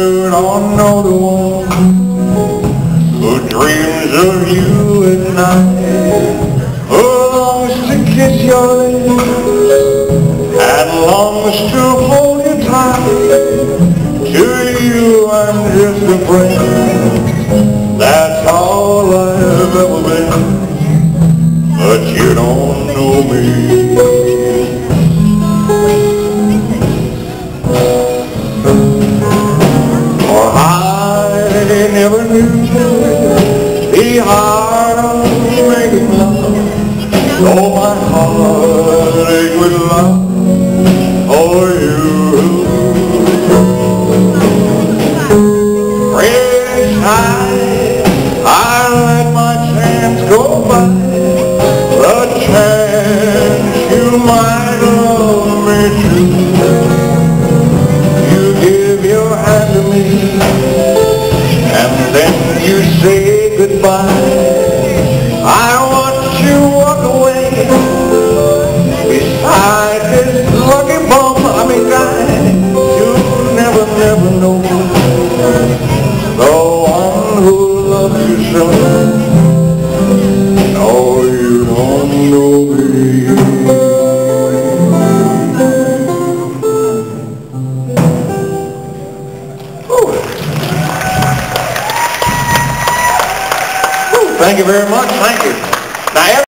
You don't know the one who dreams of you at night, who longs to kiss your lips and longs to hold you tight. To you I'm just a friend, that's all I've ever been, but you don't know me. Never knew the art of making love, so my heart aches with love for you. Fresh I let my chance go by, the chance you might love me too. You give your hand to me, and then you say goodbye. I watch you walk away beside this lucky bum, guy. You'll never, never know the one who loves you so. No, you don't know me. Thank you very much. Thank you. Now,